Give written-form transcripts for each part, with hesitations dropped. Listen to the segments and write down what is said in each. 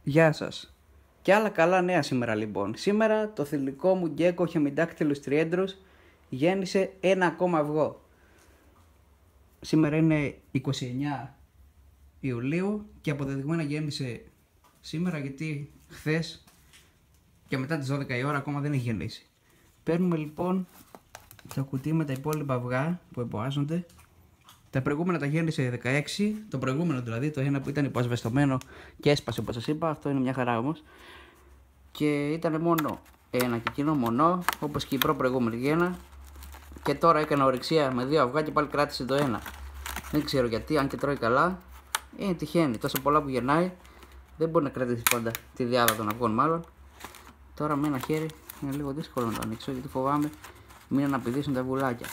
Γεια σας. Και άλλα καλά νέα σήμερα λοιπόν. Σήμερα το θηλυκό μου γκέκο χεμιδάκτυλους τριέντρους γέννησε ένα ακόμα αυγό. Σήμερα είναι 29 Ιουλίου και αποδεδειγμένα γέννησε σήμερα γιατί χθες και μετά τις 12 η ώρα ακόμα δεν έχει γεννήσει. Παίρνουμε λοιπόν το κουτί με τα υπόλοιπα αυγά που εμποάζονται. Τα προηγούμενα τα γέννησε 16, το προηγούμενο δηλαδή, το ένα που ήταν υποασβεστομένο και έσπασε όπως σας είπα, αυτό είναι μια χαρά όμως. Και ήταν μόνο ένα και εκείνο μονό, όπως και η προηγούμενη γέννα. Και τώρα έκανα ορεξία με 2 αυγά και πάλι κράτησε το ένα. Δεν ξέρω γιατί, αν και τρώει καλά, τυχαίνει. Τόσο πολλά που γεννάει, δεν μπορεί να κρατήσει πάντα τη διάδα των αυγών μάλλον. Τώρα με ένα χέρι είναι λίγο δύσκολο να το ανοίξω γιατί φοβάμαι μην αναπηδήσουν τα αυγουλάκια.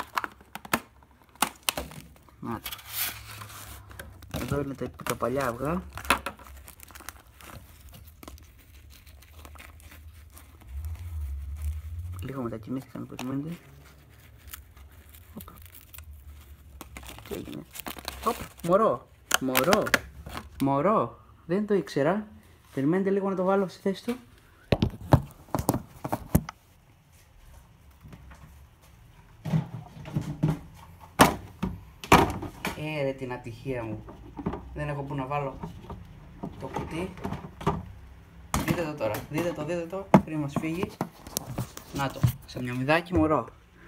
Να το. Εδώ είναι τα παλιά αυγά. Λίγο μετακινήθηκαν, περιμένετε. Όπα. Τι έγινε. Όπα, μωρό. Δεν το ήξερα. Περιμένετε λίγο να το βάλω στη θέση του. Ρε την ατυχία μου. Δεν έχω που να βάλω το κουτί. Δείτε το τώρα. Δείτε το. Πριν μας φύγει. Να το. Σε μια μηδάκι μωρό.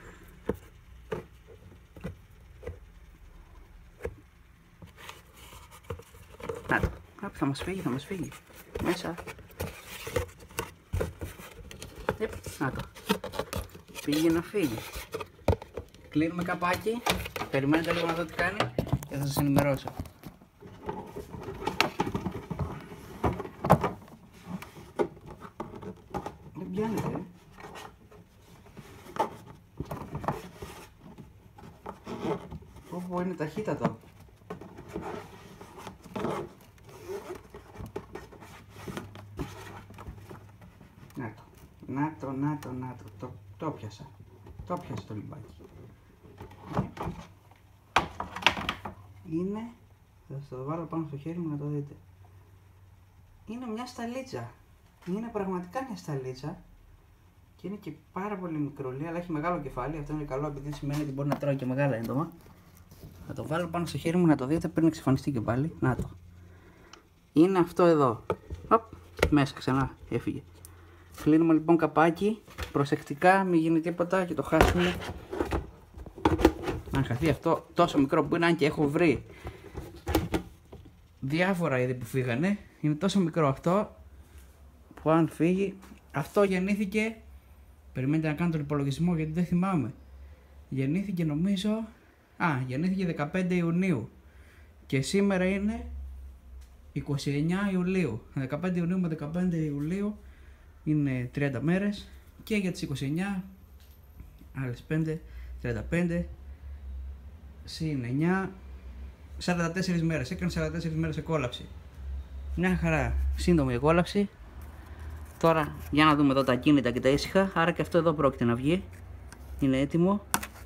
Να το. Θα μας φύγει. Μέσα. Να το. Πήγε να φύγει. Κλείνουμε καπάκι. Περιμένετε λίγο να δω τι κάνει και θα σας ενημερώσω. Δεν πιάνεται, Πω, είναι ταχύτατο. Να το. Το πιάσα. Το πιάσα το λιμπάκι. Είναι, θα σας το βάλω πάνω στο χέρι μου να το δείτε. Είναι μια σταλίτσα. Είναι πραγματικά μια σταλίτσα. Και είναι και πάρα πολύ μικρολή, αλλά έχει μεγάλο κεφάλι. Αυτό είναι καλό επειδή σημαίνει ότι μπορεί να τρώει και μεγάλα έντομα. Θα το βάλω πάνω στο χέρι μου να το δείτε πριν εξαφανιστεί και πάλι. Να το. Είναι αυτό εδώ. Οπ, μέσα ξανά έφυγε. Κλείνουμε λοιπόν καπάκι. Προσεκτικά, μην γίνει τίποτα και το χάσουμε. Αν χαθεί αυτό τόσο μικρό που είναι, αν και έχω βρει διάφορα είδη που φύγανε, είναι τόσο μικρό αυτό που αν φύγει, αυτό γεννήθηκε, περιμένετε να κάνω τον υπολογισμό γιατί δεν θυμάμαι, γεννήθηκε νομίζω, γεννήθηκε 15 Ιουνίου και σήμερα είναι 29 Ιουλίου, 15 Ιουνίου με 15 Ιουλίου είναι 30 μέρες και για τις 29 άλλες 5, 35 συν 9, 44 μέρες. Έκανε 44 μέρες εκόλαψη. Μια χαρά. Σύντομη εκόλαψη. Τώρα για να δούμε εδώ τα ακίνητα και τα ήσυχα. Άρα και αυτό εδώ πρόκειται να βγει. Είναι έτοιμο.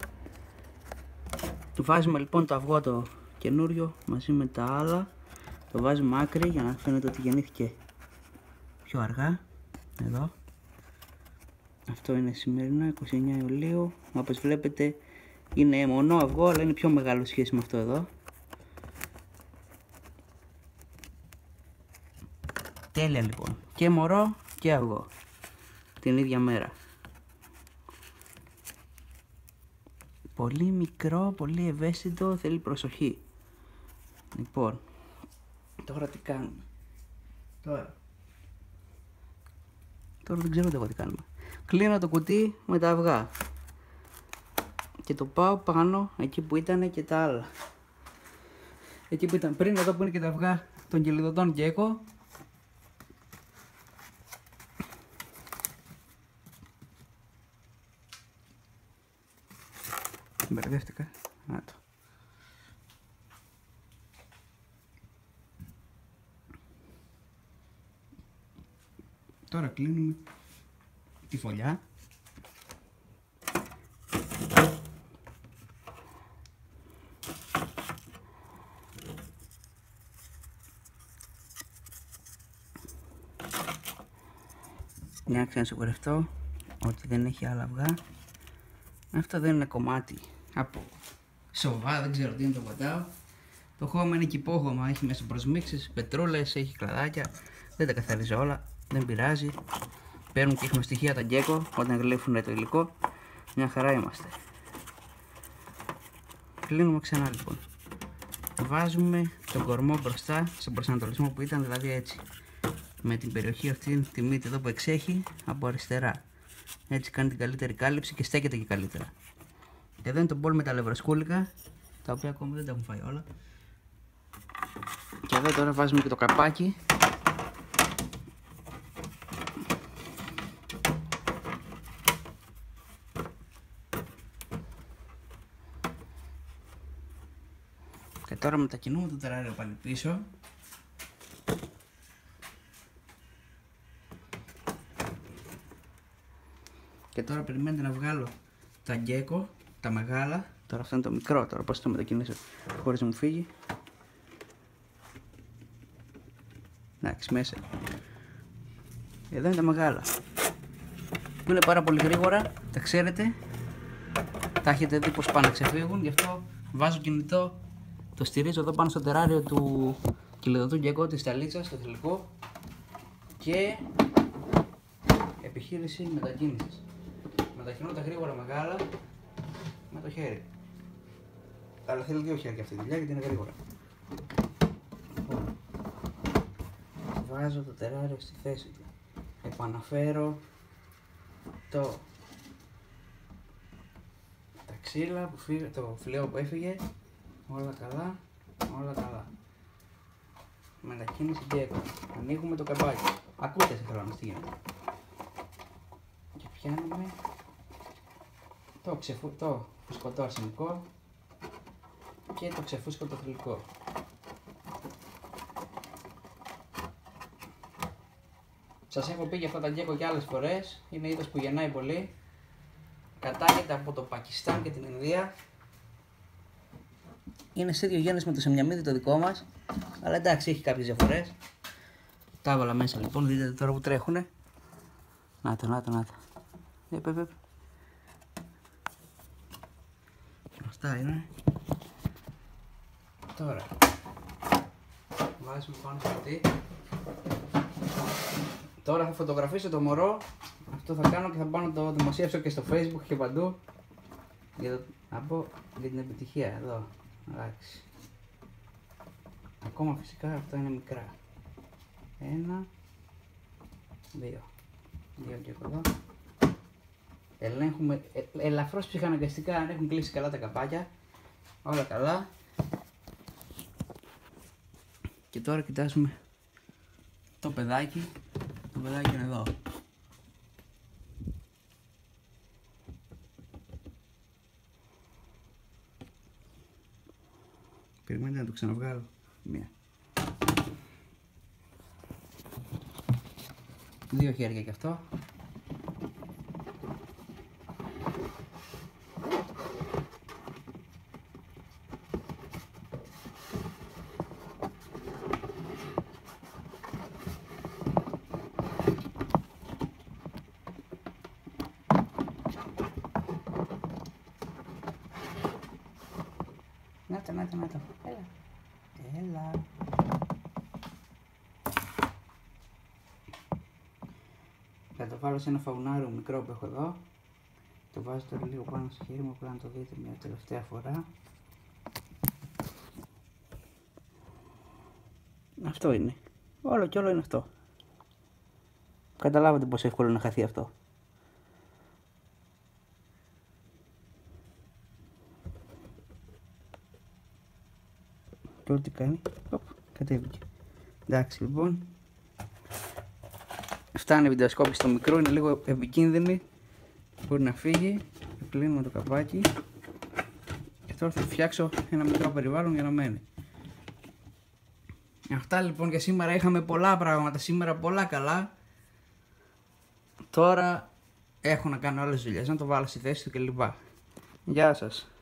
Του βάζουμε λοιπόν το αυγό το καινούριο μαζί με τα άλλα. Το βάζουμε άκρη για να φαίνεται ότι γεννήθηκε πιο αργά. Εδώ. Αυτό είναι σημερινό 29 Ιουλίου. Όπως βλέπετε είναι μονό αυγό, αλλά είναι πιο μεγάλο σχέση με αυτό εδώ. Τέλεια λοιπόν. Και μωρό και αυγό. Την ίδια μέρα. Πολύ μικρό, πολύ ευαίσθητο, θέλει προσοχή. Λοιπόν, τώρα τι κάνουμε. Τώρα δεν ξέρω εγώ τι κάνουμε. Κλείνω το κουτί με τα αυγά. Και το πάω πάνω εκεί που ήταν και τα άλλα. Εκεί που ήταν πριν, εδώ που είναι και τα αυγά των κελιδωτών γκέκο. Μπερδεύτηκα. Να το. Τώρα κλείνουμε τη φωλιά. Για να ξανασιγουρευτώ ότι δεν έχει άλλα αυγά. Αυτό δεν είναι κομμάτι από σοβά, δεν ξέρω τι είναι το πατάω. Το χώμα είναι κυπόχωμα, έχει μέσα προσμίξεις, πετρούλες, έχει κλαδάκια. Δεν τα καθαρίζω όλα, δεν πειράζει. Παίρνουν και έχουμε στοιχεία τα γκέκο όταν γλύφουν το υλικό. Μια χαρά είμαστε. Κλείνουμε ξανά λοιπόν. Βάζουμε τον κορμό μπροστά στον προσανατολισμό που ήταν, δηλαδή έτσι. Με την περιοχή αυτή, τη μύτη εδώ που εξέχει από αριστερά. Έτσι κάνει την καλύτερη κάλυψη και στέκεται και καλύτερα. Εδώ είναι το μπολ με τα λευροσκούλικα, τα οποία ακόμα δεν τα έχουν φάει όλα. Και εδώ τώρα βάζουμε και το καπάκι. Και τώρα μετακινούμε το τεράριο πάλι πίσω. Και τώρα περιμένετε να βγάλω τα γκέκο, τα μεγάλα. Τώρα αυτό είναι το μικρό, τώρα πώς το μετακινήσω χωρίς να μου φύγει. Εντάξει, μέσα. Εδώ είναι τα μεγάλα. Που είναι πάρα πολύ γρήγορα, τα ξέρετε. Τα έχετε δει πως πάνε να ξεφύγουν, γι' αυτό βάζω κινητό. Το στηρίζω εδώ πάνω στο τεράριο του κυλιδωτού γκέκο της ταλίτσας, στο θηλυκό. Και επιχείρηση μετακίνησης. Μετακινώ τα γρήγορα μεγάλα με το χέρι. Αλλά θέλει δύο χέρια αυτή τη δουλειά γιατί είναι γρήγορα. Βάζω το τεράριο στη θέση του. Επαναφέρω τα ξύλα που φύγε, το φιλέο που έφυγε. Όλα καλά, όλα καλά. Μετακίνηση γκέκο. Ανοίγουμε το καμπάκι. Ακούτε σε χρόνο τι γίνεται. Και πιάνουμε το φουσκωτό αρσενικό και το ξεφούσκωτο θηλυκό. Σας έχω πει για αυτά τα γκέκο και άλλες φορές, είναι είδος που γεννάει πολύ. Κατάγεται από το Πακιστάν και την Ινδία. Είναι σε ίδιο γένες με το σεμιαμίδι το δικό μας, αλλά εντάξει έχει κάποιες διαφορές. Τα έβαλα μέσα λοιπόν, δείτε τώρα που τρέχουνε. Να το. Αυτά είναι. Τώρα βάζουμε πάνω στο κουτί. Τώρα θα φωτογραφίσω το μωρό. Αυτό θα κάνω και θα πάω να το δημοσιεύσω και στο Facebook και παντού. Για την επιτυχία εδώ. Εντάξει. Ακόμα φυσικά αυτά είναι μικρά. 1, 2 και εδώ. Ελέγχουμε ελαφρώς ψυχαναγκαστικά αν έχουν κλείσει καλά τα καπάκια. Όλα καλά. Και τώρα κοιτάζουμε το παιδάκι. Το παιδάκι είναι εδώ. Περιμένετε να το ξαναβγάλω. Μία. 2 χέρια κι αυτό. Να το. Έλα. Θα το βάλω σε ένα φαουνάριο μικρό που έχω εδώ. Το βάζω τώρα λίγο πάνω στο χέρι μου, πρέπει να το δείτε μια τελευταία φορά. Αυτό είναι. Όλο και όλο είναι αυτό. Καταλάβατε πόσο εύκολο είναι να χαθεί αυτό. Τώρα τι κάνει, κατέβηκε. Εντάξει λοιπόν, φτάνει η βιντεοσκόπηση στο μικρό, είναι λίγο επικίνδυνη, μπορεί να φύγει. Κλείνουμε το καπάκι και τώρα θα φτιάξω ένα μικρό περιβάλλον για να μένει. Αυτά λοιπόν για σήμερα, είχαμε πολλά πράγματα σήμερα, πολλά καλά. Τώρα έχω να κάνω άλλες δουλειές, να το βάλω στη θέση του κλπ. Γεια σας.